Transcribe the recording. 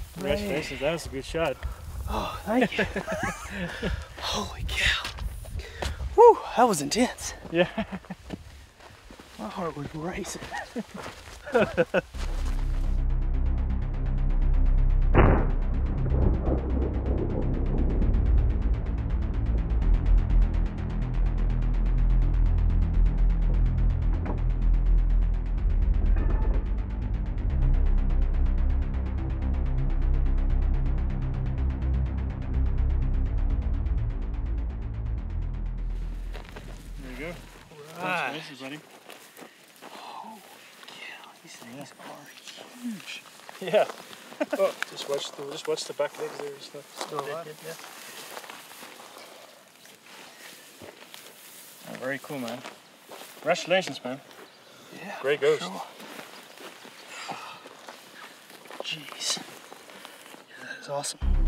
Congratulations, that was a good shot. Oh, thank you. Holy cow. Whew, that was intense. Yeah. My heart was racing. There you go. Right. Congratulations, buddy. Holy cow, these things are huge. Yeah. Oh, just watch the back legs there. Just Still alive? yeah. Oh, very cool, man. Congratulations, man. Yeah. Great ghost. Sure. Jeez. Yeah, that is awesome.